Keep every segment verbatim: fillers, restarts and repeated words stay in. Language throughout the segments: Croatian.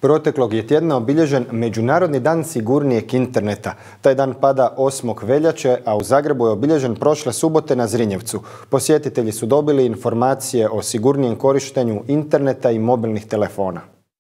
Proteklog je tjedna obilježen Međunarodni dan sigurnijeg interneta. Taj dan pada osmog veljače, a u Zagrebu je obilježen prošle subote na Zrinjevcu. Posjetitelji su dobili informacije o sigurnijem korištenju interneta i mobilnih telefona.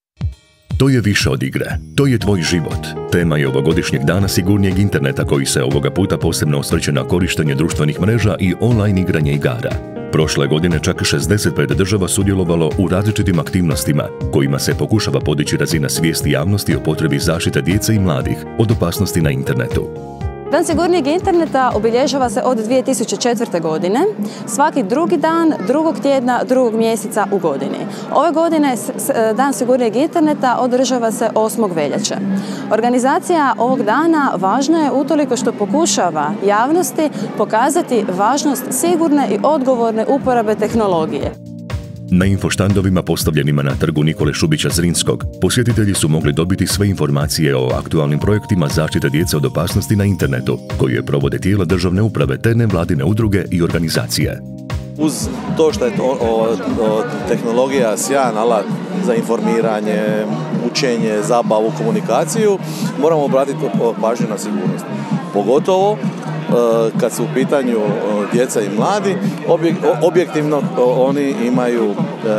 To je više od igre. To je tvoj život. Tema je ovogodišnjeg dana sigurnijeg interneta koji se ovoga puta posebno osvrće na korištenje društvenih mreža i online igranje igara. Prošle godine čak šezdeset pet država sudjelovalo u različitim aktivnostima kojima se pokušava podići razina svijesti javnosti o potrebi zaštite djece i mladih od opasnosti na internetu. Dan sigurnijeg interneta obilježava se od dvije tisuće četvrte. godine, svaki drugi dan drugog tjedna drugog mjeseca u godini. Ove godine Dan sigurnijeg interneta održava se osmog veljače. Organizacija ovog dana važna je utoliko što pokušava javnosti pokazati važnost sigurne i odgovorne uporabe tehnologije. Na infoštandovima postavljenima na trgu Nikole Šubića Zrinskog posjetitelji su mogli dobiti sve informacije o aktualnim projektima zaštite djece od opasnosti na internetu, koje provode tijela državne uprave te nevladine udruge i organizacije. Uz to što je to, o, o, tehnologija sjajan alat za informiranje, učenje, zabavu, komunikaciju, moramo obratiti pažnju na sigurnost. Pogotovo kad su u pitanju djeca i mladi, objektivno oni imaju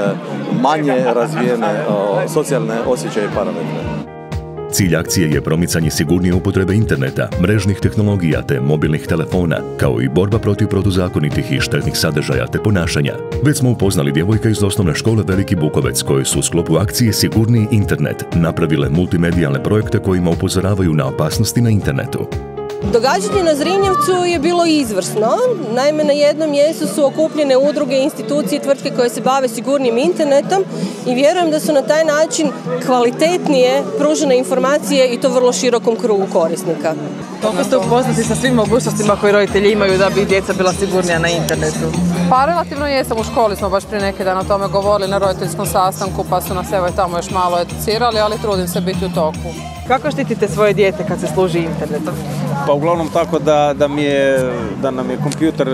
manje razvijene socijalne osjećaje i parametre. Cilj akcije je promicanje sigurnije upotrebe interneta, mrežnih tehnologija te mobilnih telefona, kao i borba protiv protuzakonitih i štetnih sadržaja te ponašanja. Već smo upoznali djevojke iz osnovne škole Veliki Bukovec koje su u sklopu akcije Sigurniji internet napravile multimedijalne projekte kojima upozoravaju na opasnosti na internetu. Događanje na Zrinjevcu je bilo izvrsno. Naime, na jednom mjestu su okupljene udruge, institucije i tvrtke koje se bave sigurnim internetom i vjerujem da su na taj način kvalitetnije pružene informacije i to vrlo širokom krugu korisnika. Koliko ste upoznati sa svim mogućnostima koje roditelji imaju da bi djeca bila sigurnija na internetu? Pa relativno jesam, u školi smo baš prije neki dan o tome govorili na roditeljskom sastanku, pa su nas evo i tamo još malo educirali, ali trudim se biti u toku. Kako štitite svoje dijete kad se služi internetom? Pa uglavnom tako da, da, mi je, da nam je kompjuter,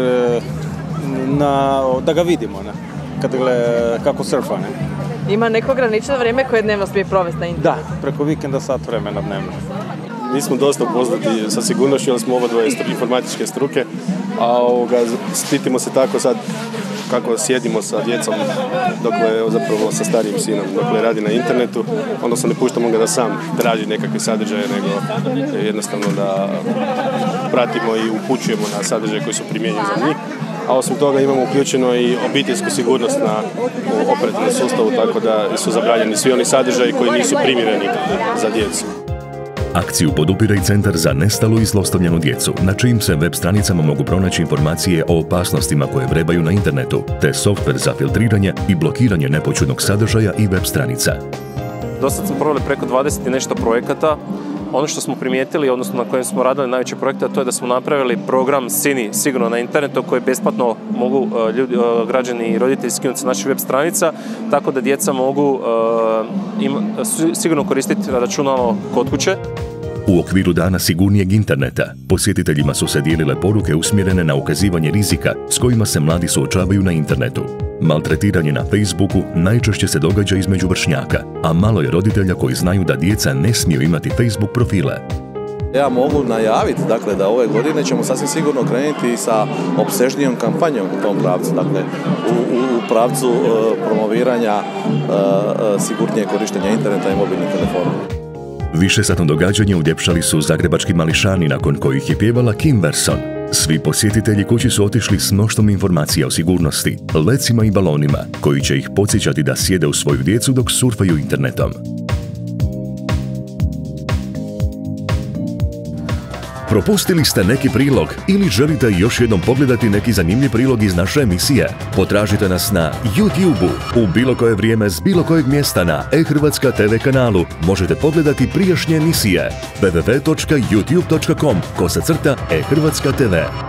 na, da ga vidimo, ne? Kad gleda kako surfa. Ne? Ima neko ograničeno vrijeme koje dnevno smije provesti na internetu? Da, preko vikenda sat vremena dnevno. Mi smo dosta upoznati sa sigurnošću, jer smo oba dvoje informatičke struke, a ovoga, stitimo se tako sad kako sjedimo sa djecom, dokle zapravo sa starijim sinom, dokle radi na internetu, odnosno ne puštamo ga da sam traži nekakve sadržaje, nego jednostavno da pratimo i upućujemo na sadržaje koji su primijenjeni za njih. A osim toga imamo uključeno i obiteljsku sigurnost na operativnom sustavu, tako da su zabranjeni svi oni sadržaji koji nisu primjereni za djecu. Akciju podupire i Centar za nestalu i zlostavljanu djecu, na čijim se web stranicama mogu pronaći informacije o opasnostima koje vrebaju na internetu, te softver za filtriranje i blokiranje nepoćudnog sadržaja i web stranica. Dosad smo proveli preko dvadeset i nešto projekata. Ono što smo primijetili, odnosno na kojem smo radili najveće projekte, to je da smo napravili program Sini sigurno na internetu koji besplatno mogu ljudi, građani i roditelji skinuti sa naših web stranica, tako da djeca mogu im, sigurno koristiti računalo kod kuće. U okviru Dana sigurnijeg interneta posjetiteljima su se dijelile poruke usmjerene na ukazivanje rizika s kojima se mladi suočavaju na internetu. Maltretiranje na Facebooku najčešće se događa između vršnjaka, a malo je roditelja koji znaju da djeca ne smiju imati Facebook profile. Ja mogu najaviti dakle, da ove godine ćemo sasvim sigurno krenuti sa opsežnijom kampanjom u tom pravcu, dakle, u, u, u pravcu uh, promoviranja uh, sigurnijeg korištenja interneta i mobilnih telefona. Višesatno događanje uljepšali su zagrebački mališani nakon kojih je pjevala Kim Verson. Svi posjetitelji kući su otišli s mnoštvom informacija o sigurnosti, lecima i balonima, koji će ih podsjećati da sjede u svoju djecu dok surfaju internetom. Propustili ste neki prilog ili želite još jednom pogledati neki zanimljiv prilog iz naše emisije? Potražite nas na YouTubeu. U bilo koje vrijeme s bilo kojeg mjesta na e-Hrvatska te ve kanalu možete pogledati prijašnje emisije. w w w točka youtube točka com kosa crta e-Hrvatska te ve